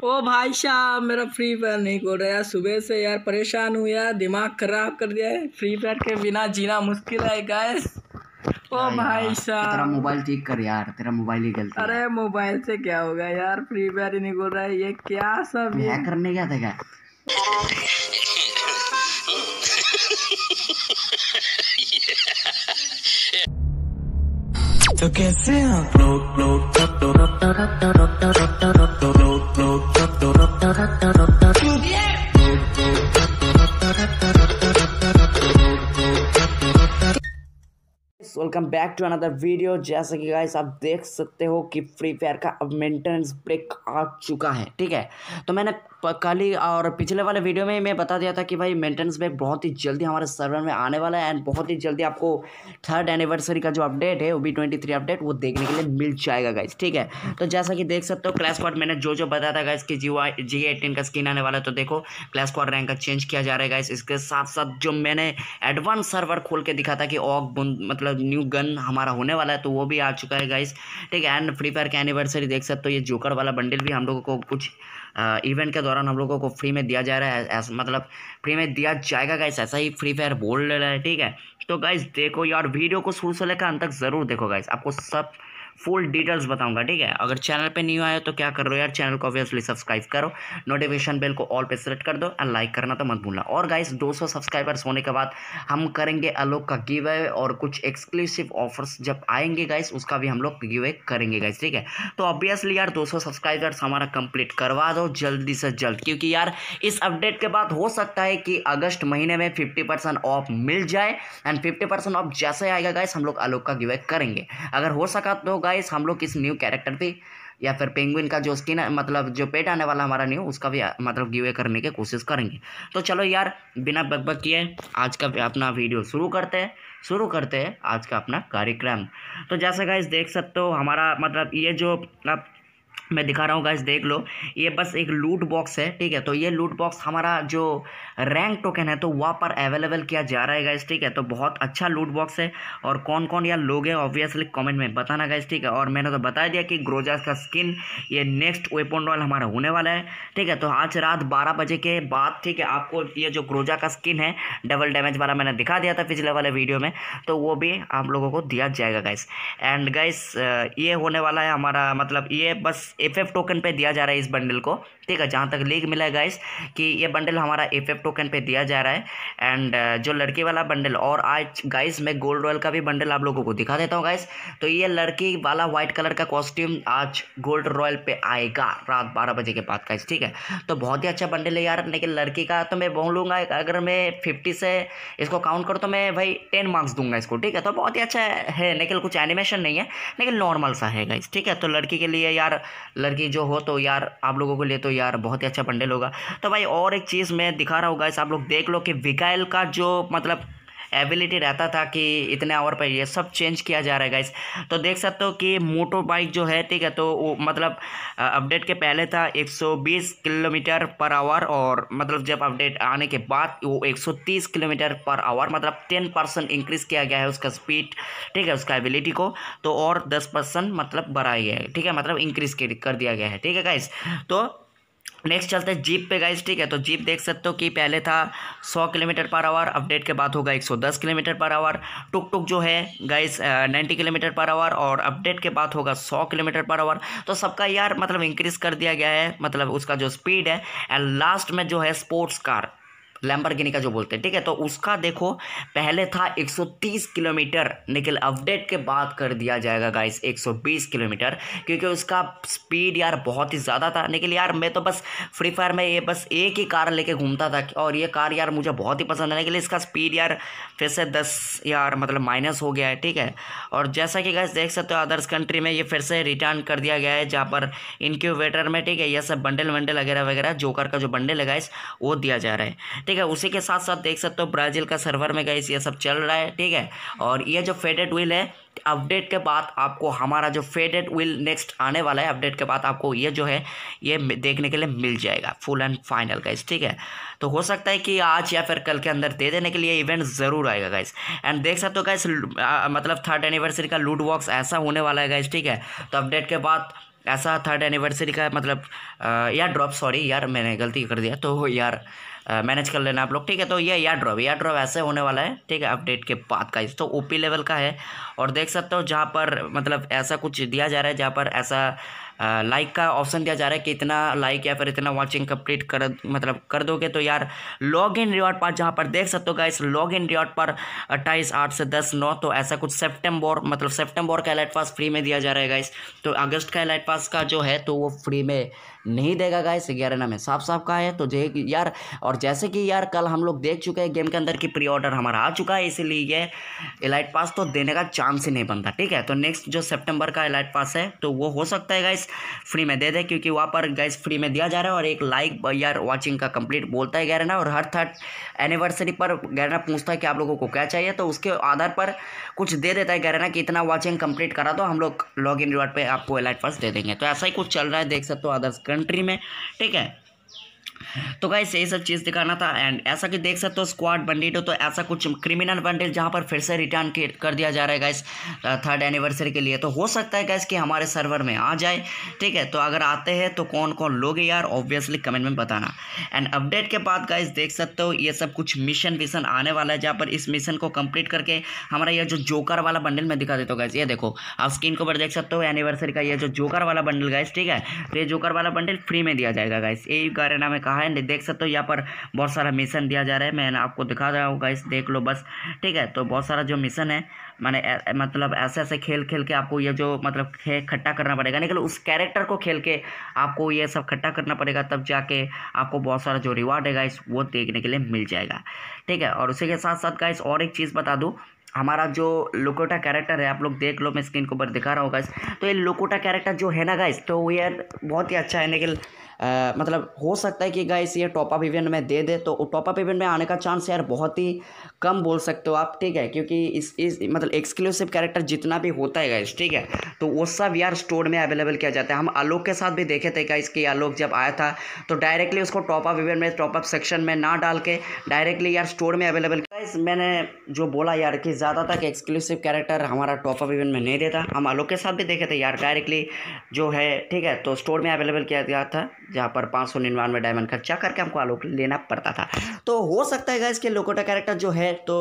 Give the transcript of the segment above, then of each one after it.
ओ भाई साहब, मेरा फ्री फायर नहीं खोल रहा यार। सुबह से यार परेशान हूँ यार, दिमाग खराब कर दिया है। फ्री फायर के बिना जीना मुश्किल है गाइस। ओ भाई साहब, तेरा मोबाइल ठीक कर यार, तेरा मोबाइल ही गलती है। अरे मोबाइल से क्या होगा यार, फ्री फायर ही नहीं खोल रहा है। ये क्या सब ये हैक करने गया था क्या? तो कैसे आप welcome back to another video. जैसे कि गाइस आप देख सकते हो कि फ्री फायर का अब मेंटेनेंस ब्रेक आ चुका है। ठीक है, तो मैंने कल ही और पिछले वाले वीडियो में मैं बता दिया था कि भाई मेंटेनेंस ब्रेक बहुत ही जल्दी हमारे सर्वर में आने वाला है एंड बहुत ही जल्दी आपको 3rd एनिवर्सरी का जो अपडेट है OB23 अपडेट वो देखने के लिए मिल जाएगा गाइस। ठीक है, तो जैसा कि देख सकते हो क्लैश स्क्वाड मैंने जो बताया था गाइस कि G18 का स्किन आने वाला है, तो देखो क्लैश स्क्वाड रैंक का चेंज किया जा रहा है गाइस। इसके साथ साथ जो मैंने एडवांस सर्वर खोल के दिखा था कि ऑग मतलब न्यू गन हमारा होने वाला है, तो वो भी आ चुका है गाइस। ठीक है, एंड फ्री फायर का एनिवर्सरी देख सकते हो, ये जोकर वाला बंडल भी हम लोगों को कुछ इवेंट के दौरान हम लोगों को फ्री में दिया जा रहा है। मतलब फ्री में दिया जाएगा गाइस, ऐसा ही फ्री फायर बोल रहा है। ठीक है, तो गाइस देखो यार, वीडियो को शुरू से लेकर अंत तक जरूर देखो गाइस, आपको सब फुल डिटेल्स बताऊंगा। ठीक है, अगर चैनल पे न्यू आए तो क्या कर रहे हो यार, चैनल को ऑब्वियसली सब्सक्राइब करो, नोटिफिकेशन बेल को ऑल पे सेलेक्ट कर दो और लाइक करना तो मत भूलना। और गाइस 200 सब्सक्राइबर्स होने के बाद हम करेंगे आलोक का गिव अवे और कुछ एक्सक्लूसिव ऑफर्स जब आएंगे गाइस, उसका भी हम लोग गिव अवे करेंगे गाइस। ठीक है, तो ऑब्वियसली यार 200 सब्सक्राइबर्स हमारा कंप्लीट करवा दो जल्दी से जल्द, क्योंकि यार इस अपडेट के बाद हो सकता है कि अगस्त महीने में 50% ऑफ मिल जाए एंड 50% ऑफ जैसे आएगा गाइस हम लोग आलोक का गिव अवे करेंगे। अगर हो सका तो गाइस हम लोग इस न्यू कैरेक्टर पे या फिर पेंगुइन का जो स्किन मतलब जो पेट आने वाला हमारा न्यू, उसका भी मतलब गिव अवे करने की कोशिश करेंगे। तो चलो यार बिना बकबक किए आज का अपना वीडियो शुरू करते हैं आज का अपना कार्यक्रम। तो जैसे गाइस देख सकते हो हमारा मतलब ये जो अब मैं दिखा रहा हूँ गाइस, देख लो ये बस एक लूट बॉक्स है। ठीक है, तो ये लूट बॉक्स हमारा जो रैंक टोकन है तो वहाँ पर अवेलेबल किया जा रहा है गाइस। ठीक है, तो बहुत अच्छा लूट बॉक्स है और कौन कौन यार लोग हैं ऑब्वियसली कमेंट में बताना गाइस। ठीक है, और मैंने तो बता दिया कि ग्रोजा का स्किन ये नेक्स्ट वेपन रॉयल हमारा होने वाला है। ठीक है, तो आज रात 12 बजे के बाद ठीक है आपको ये जो ग्रोजा का स्किन है डबल डैमेज वाला मैंने दिखा दिया था पिछले वाले वीडियो में, तो वो भी आप लोगों को दिया जाएगा गाइस। एंड गाइस ये होने वाला है हमारा मतलब ये बस FF टोकन पे दिया जा रहा है इस बंडल को। ठीक है, जहाँ तक लीक मिला है गाइस कि ये बंडल हमारा FF टोकन पे दिया जा रहा है। एंड जो लड़की वाला बंडल, और आज गाइस मैं गोल्ड रॉयल का भी बंडल आप लोगों को दिखा देता हूँ गाइस। तो ये लड़की वाला व्हाइट कलर का कॉस्ट्यूम आज गोल्ड रॉयल पे आएगा रात 12 बजे के बाद गाइस। ठीक है, तो बहुत ही अच्छा बंडल है यार। लेकिन लड़की का तो मैं बोलूँगा अगर मैं 50 से इसको काउंट करूँ तो मैं भाई 10 मार्क्स दूंगा इसको। ठीक है, तो बहुत ही अच्छा है, लेकिन कुछ एनिमेशन नहीं है, लेकिन नॉर्मल सा है गाइस। ठीक है, तो लड़की के लिए यार, लड़की जो हो तो यार आप लोगों के लिए तो यार बहुत ही अच्छा बंडल होगा। तो भाई और एक चीज़ मैं दिखा रहा हूँ गाइस, आप लोग देख लो कि विकाइल का जो मतलब एबिलिटी रहता था कि इतने आवर पर ये सब चेंज किया जा रहा है गाइस। तो देख सकते हो कि मोटर बाइक जो है ठीक है, तो वो मतलब अपडेट के पहले था 120 किलोमीटर पर आवर और मतलब जब अपडेट आने के बाद वो 130 किलोमीटर पर आवर मतलब 10% इंक्रीज़ किया गया है उसका स्पीड। ठीक है, उसका एबिलिटी को तो और 10% मतलब बढ़ाया गया है। ठीक है, मतलब इंक्रीज़ कर दिया गया है। ठीक है गाइस, तो नेक्स्ट चलते हैं जीप पे गाइस। ठीक है, तो जीप देख सकते हो कि पहले था 100 किलोमीटर पर आवर, अपडेट के बाद होगा 110 kilometre per our. Took tuk जो है गाइस 90 किलोमीटर पर आवर और अपडेट के बाद होगा 100 किलोमीटर पर आवर। तो सबका यार मतलब इंक्रीज कर दिया गया है मतलब उसका जो स्पीड है। एंड लास्ट में जो है स्पोर्ट्स कार लैम्बोर्गिनी का जो बोलते हैं, ठीक है, तो उसका देखो पहले था 130 किलोमीटर, लेकिन अपडेट के बाद कर दिया जाएगा गाइस 120 किलोमीटर, क्योंकि उसका स्पीड यार बहुत ही ज़्यादा था। लेकिन यार मैं तो बस फ्री फायर में ये बस एक ही कार लेके घूमता था और ये कार यार मुझे बहुत ही पसंद है, लेकिन इसका स्पीड यार फिर से 10 यार मतलब माइनस हो गया है। ठीक है, और जैसा कि गाइस देख सकते हो अदर्स कंट्री में ये फिर से रिटर्न कर दिया गया है, जहाँ पर इनक्यूबेटर में ठीक है ये सब बंडल वंडल वगैरह वगैरह जोकर का जो बंडल है गाइस वो दिया जा रहा है। ठीक है, उसी के साथ साथ देख सकते हो ब्राज़ील का सर्वर में गाइस ये सब चल रहा है। ठीक है, और ये जो फेडेड व्हील है अपडेट के बाद आपको हमारा जो फेडेड व्हील नेक्स्ट आने वाला है, अपडेट के बाद आपको ये जो है ये देखने के लिए मिल जाएगा फुल एंड फाइनल गाइस। ठीक है, तो हो सकता है कि आज या फिर कल के अंदर दे देने के लिए इवेंट ज़रूर आएगा गाइस। एंड देख सकते हो गाइस मतलब 3rd एनिवर्सरी का लूट बॉक्स ऐसा होने वाला है गाइस। ठीक है, तो अपडेट के बाद ऐसा 3rd एनिवर्सरी का मतलब यार ड्रॉप, सॉरी यार मैंने गलती कर दिया, तो यार मैनेज कर लेना आप लोग, ठीक है। तो ये यार ड्रॉप ऐसे होने वाला है, ठीक है, अपडेट के बाद का। तो ओपी लेवल का है और देख सकते हो जहाँ पर मतलब ऐसा कुछ दिया जा रहा है, जहाँ पर ऐसा लाइक का ऑप्शन दिया जा रहा है कि इतना लाइक या फिर इतना वॉचिंग कंप्लीट कर दोगे तो यार लॉग इन रिवॉर्ड पास, जहाँ पर देख सकते हो गाइस लॉग इन रिवॉर्ड पर 28/8 से 10/9, तो ऐसा कुछ सितंबर का एलाइट पास फ्री में दिया जा रहा है गाइस। तो अगस्त का एलाइट पास का जो है तो वो फ्री में नहीं देगा गाइस, 11 में साफ साफ का है। तो यार और जैसे कि यार कल हम लोग देख चुके हैं गेम के अंदर की प्री ऑर्डर हमारा आ चुका है, इसीलिए ये एलाइट पास तो देने का चांस ही नहीं बनता, ठीक है। तो नेक्स्ट जो सितंबर का एलाइट पास है तो वो हो सकता है गाइस फ्री में दे दे, क्योंकि वहाँ पर गाइस फ्री में दिया जा रहा है और एक लाइक यार वॉचिंग का कंप्लीट बोलता है गैरना, और हर 3rd एनिवर्सरी पर गैरना पूछता है कि आप लोगों को क्या चाहिए, तो उसके आधार पर कुछ दे देता है गैरना कि इतना वॉचिंग कंप्लीट करा दो, हम लोग लॉग इन रिवॉर्ड पे आपको एलाइट पास दे देंगे। तो ऐसा ही कुछ चल रहा है, देख सकते हो अदर्स कंट्री में, ठीक है। तो गाइस यही सब चीज़ दिखाना था। एंड ऐसा कि देख सकते हो स्क्वाड बंडिल, तो ऐसा कुछ क्रिमिनल बंडिल जहाँ पर फिर से रिटर्न कर दिया जा रहा है गाइस 3rd एनिवर्सरी के लिए। तो हो सकता है गाइस कि हमारे सर्वर में आ जाए, ठीक है। तो अगर आते हैं तो कौन कौन लोगे यार ऑब्वियसली कमेंट में बताना। एंड अपडेट के बाद गाइस देख सकते हो ये सब कुछ मिशन विशन आने वाला है, जहाँ पर इस मिशन को कंप्लीट करके हमारा ये जो जोकर वाला बंडल में दिखा देता हूँ गाइस, ये देखो आप स्क्रीन के ऊपर देख सकते हो एनिवर्सरी का ये जो जोकर वाला बंडल गाइस, ठीक है। तो ये जोकर वाला बंडल फ्री में दिया जाएगा गाइस, यही गारेना में कहा है। देख सकते हो यहाँ पर बहुत सारा मिशन दिया जा रहा है, मैं आपको दिखा रहा हूँ गाइस, देख लो बस, ठीक है। तो बहुत सारा जो मिशन है मतलब ऐसे ऐसे खेल के आपको ये जो मतलब खट्टा करना पड़ेगा, लेकिन उस कैरेक्टर को खेल के आपको ये सब खट्टा करना पड़ेगा, तब जाके आपको बहुत सारा जो रिवार्ड है गाइस वो देखने के लिए मिल जाएगा, ठीक है। और उसी के साथ साथ गाइस और एक चीज़ बता दूँ, हमारा जो लोकोटा कैरेक्टर है आप लोग देख लो, मैं स्क्रीन के ऊपर दिखा रहा हूँ गाइस। तो ये लोकोटा कैरेक्टर जो है ना गाइस, तो यार बहुत ही अच्छा है, लेकिन मतलब हो सकता है कि गाइस ये टॉप अप इवेंट में दे दे, तो टॉप अप इवेंट में आने का चांस यार बहुत ही कम बोल सकते हो आप, ठीक है। क्योंकि इस मतलब एक्सक्लूसिव कैरेक्टर जितना भी होता है गाइस, ठीक है, तो वो सब यार स्टोर में अवेलेबल किया जाता है। हम आलोक के साथ भी देखे थे गाइस कि आलोक जब आया था तो डायरेक्टली उसको टॉप अप इवेंट में टॉप अप सेक्शन में ना डाल के डायरेक्टली यार स्टोर में अवेलेबल। गाइस मैंने जो बोला यार कि ज़्यादातर एक्सक्लूसिव कैरेक्टर हमारा टॉप अप इवेंट में नहीं देता, हम आलोक के साथ भी देखे थे यार डायरेक्टली जो है, ठीक है, तो स्टोर में अवेलेबल किया गया था, जहाँ पर 599 डायमंड खर्चा करके हमको आलोक लेना पड़ता था। तो हो सकता है गाइस कि लोकोटा कैरेक्टर जो है तो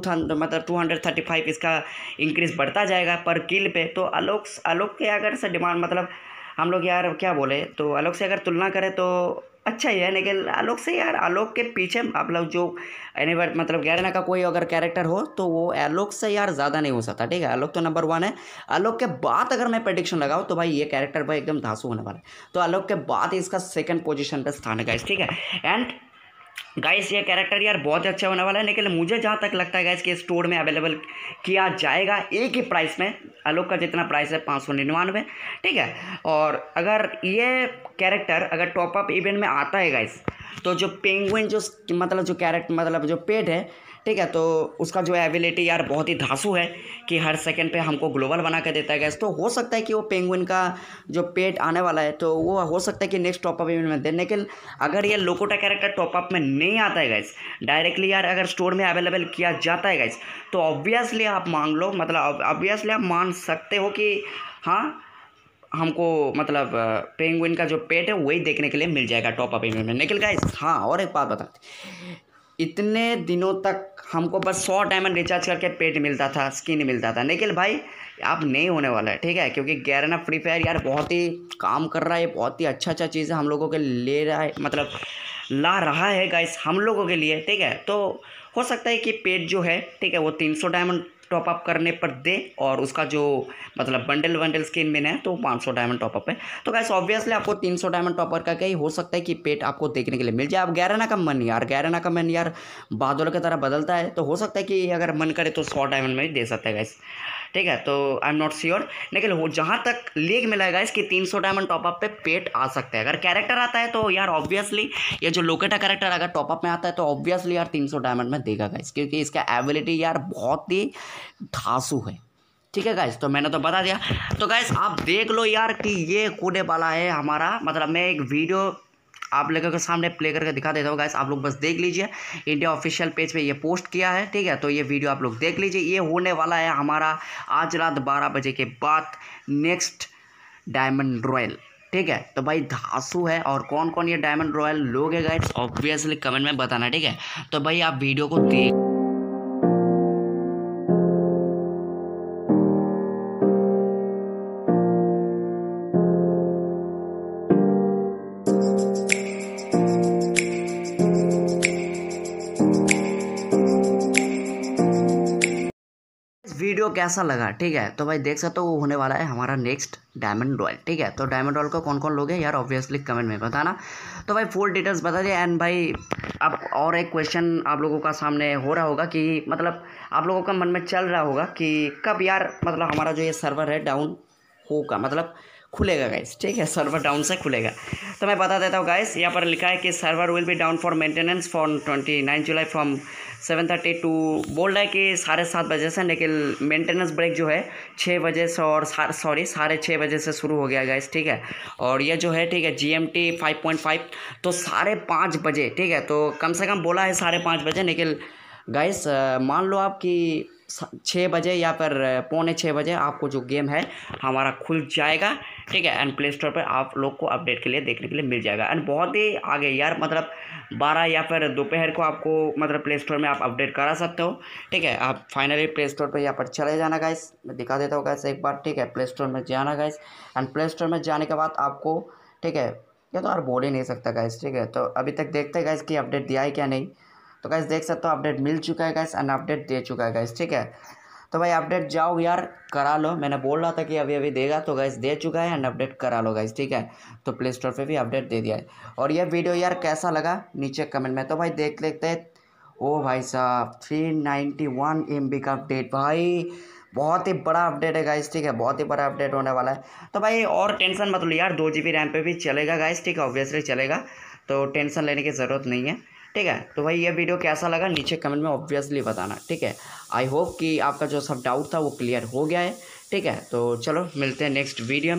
235 इसका इंक्रीज बढ़ता जाएगा पर किल पे। तो आलोक के अगर से डिमांड मतलब हम लोग यार क्या बोले, तो आलोक से अगर तुलना करें तो अच्छा ही है, लेकिन आलोक से यार आलोक के पीछे आप लोग जो मतलब गैरना का कोई अगर कैरेक्टर हो तो वो आलोक से यार ज़्यादा नहीं हो सकता, ठीक है। आलोक तो नंबर 1 है। आलोक के बाद अगर मैं प्रेडिक्शन लगाऊँ तो भाई ये कैरेक्टर भाई एकदम धांसू होने वाला है, तो आलोक के बाद इसका 2nd पोजीशन पर स्थान है गाइस, ठीक है। एंड गाइस ये कैरेक्टर यार बहुत अच्छा होने वाला है, लेकिन मुझे जहाँ तक लगता है गाइस कि स्टोर में अवेलेबल किया जाएगा एक ही प्राइस में, आलोक का जितना प्राइस है 599, ठीक है। और अगर ये कैरेक्टर अगर टॉप अप इवेंट में आता है गाइस, तो जो पेंगुइन जो मतलब जो कैरेक्टर मतलब जो पेट है, ठीक है, तो उसका जो एबिलिटी यार बहुत ही धांसू है कि हर सेकंड पे हमको ग्लोबल बना के देता है गैस। तो हो सकता है कि वो पेंगुइन का जो पेट आने वाला है तो वो हो सकता है कि नेक्स्ट टॉपअप इवेंट में दे। लेकिन अगर ये लोकोटा कैरेक्टर टॉपअप में नहीं आता है गैस, डायरेक्टली यार अगर स्टोर में अवेलेबल किया जाता है गैस, तो ऑब्वियसली आप मान लो, मतलब ऑब्वियसली आप मान सकते हो कि हाँ हमको मतलब पेंगुइन का जो पेट है वही देखने के लिए मिल जाएगा टॉप अप इवेंट में। लेकिन गाइस हाँ और एक बात बता, इतने दिनों तक हमको बस 100 डायमंड रिचार्ज करके पेट मिलता था, स्किन मिलता था, लेकिन भाई अब नहीं होने वाला है, ठीक है। क्योंकि गैरना फ्री फायर यार बहुत ही काम कर रहा है, बहुत ही अच्छा चीज़ें हम लोगों के ले रहा है, मतलब ला रहा है गाइस हम लोगों के लिए, ठीक है। तो हो सकता है कि पेट जो है, ठीक है, वो 300 डायमंड टॉप अप करने पर दे, और उसका जो मतलब बंडल स्किन में है तो 500 डायमंड टॉप अप है। तो गाइस ऑब्वियसली आपको 300 डायमंड टॉप अप करके ही हो सकता है कि पेट आपको देखने के लिए मिल जाए। अब गैरना का मन यार बादलों की तरह बदलता है, तो हो सकता है कि अगर मन करे तो 100 डायमंड में ही दे सकता है गाइस, ठीक है। तो आई एम नॉट श्योर, लेकिन वो जहाँ तक लीक मिला है गाइस कि 300 डायमंड टॉपअप पे पेट आ सकता है। अगर कैरेक्टर आता है तो यार ऑब्वियसली ये जो लोकेटा कैरेक्टर अगर टॉपअप में आता है तो ऑब्वियसली यार 300 डायमंड में देगा गाइस, क्योंकि इसका एबिलिटी यार बहुत ही धांसू है, ठीक है गाइस। तो मैंने तो बता दिया। तो गाइस आप देख लो यार कि ये कूदे वाला है हमारा, मतलब मैं एक वीडियो आप लोगों के सामने प्ले करके दिखा देता हूँ गाइस, आप लोग बस देख लीजिए। इंडिया ऑफिशियल पेज पे ये पोस्ट किया है, ठीक है। तो ये वीडियो आप लोग देख लीजिए, ये होने वाला है हमारा आज रात 12 बजे के बाद नेक्स्ट डायमंड रॉयल। ठीक है, तो भाई धांसू है। और कौन कौन ये डायमंड रॉयल लोग है गाइस, ऑब्वियसली कमेंट में बताना। ठीक है, तो भाई आप वीडियो को देख वीडियो कैसा लगा। ठीक है, तो भाई देख सकते हो वो होने वाला है हमारा नेक्स्ट डायमंड रॉयल। ठीक है, तो डायमंड रॉयल को कौन कौन लोग हैं यार, ऑब्वियसली कमेंट में बताना। तो भाई फुल डिटेल्स बता दिए। एंड भाई अब और एक क्वेश्चन आप लोगों का सामने हो रहा होगा कि मतलब आप लोगों का मन में चल रहा होगा कि कब यार मतलब हमारा जो ये सर्वर है डाउन होगा, मतलब खुलेगा गाइस। ठीक है, सर्वर डाउन से खुलेगा। तो मैं बता देता हूँ गाइस, यहाँ पर लिखा है कि server will be down for maintenance for 29 July from 7:30 to, बोल रहा है कि 7:30 बजे से, लेकिन मेंटेनेंस ब्रेक जो है 6 बजे से और 6:30 बजे से शुरू हो गया गाइस। ठीक है, और ये जो है ठीक है GMT 5.5, तो 5:30 बजे। ठीक है, तो कम से कम बोला है 5:30 बजे, लेकिन गाइस मान लो आप कि 6 बजे या फिर 5:45 बजे आपको जो गेम है हमारा खुल जाएगा। ठीक है, एंड प्ले स्टोर पर आप लोग को अपडेट के लिए देखने के लिए मिल जाएगा। एंड बहुत ही आगे यार, मतलब 12 या फिर दोपहर को आपको मतलब प्ले स्टोर में आप अपडेट करा सकते हो। ठीक है, आप फाइनली प्ले स्टोर पर यहाँ पर चले जाना गाइस, मैं दिखा देता हूँ गाइस एक बार। ठीक है, प्ले स्टोर में जाना गाइस, एंड प्ले स्टोर में जाने के बाद आपको, ठीक है, ये तो यार बोल ही नहीं सकता गाइस। ठीक है, तो अभी तक देखते हैं गाइस कि अपडेट दिया है क्या नहीं। तो गाइस देख सकते हो अपडेट मिल चुका है गाइस, एंड अपडेट दे चुका है गाइस। ठीक है, तो भाई अपडेट जाओ यार करा लो, मैंने बोल रहा था कि अभी अभी देगा, तो गाइस दे चुका है एंड अपडेट करा लो गाइस। ठीक है, तो प्ले स्टोर पे भी अपडेट दे दिया है। और ये वीडियो यार कैसा लगा नीचे कमेंट में तो भाई देख लेते हैं। ओ भाई साहब 391 MB का अपडेट, भाई बहुत ही बड़ा अपडेट है गाइस। ठीक है, बहुत ही बड़ा अपडेट होने वाला है। तो भाई और टेंशन मत लो यार, 2 GB रैम पे भी चलेगा गाइस। ठीक है, ऑब्वियसली चलेगा, तो टेंशन लेने की ज़रूरत नहीं है। ठीक है, तो भाई ये वीडियो कैसा लगा नीचे कमेंट में ऑब्वियसली बताना। ठीक है, आई होप कि आपका जो सब डाउट था वो क्लियर हो गया है। ठीक है, तो चलो मिलते हैं नेक्स्ट वीडियो में।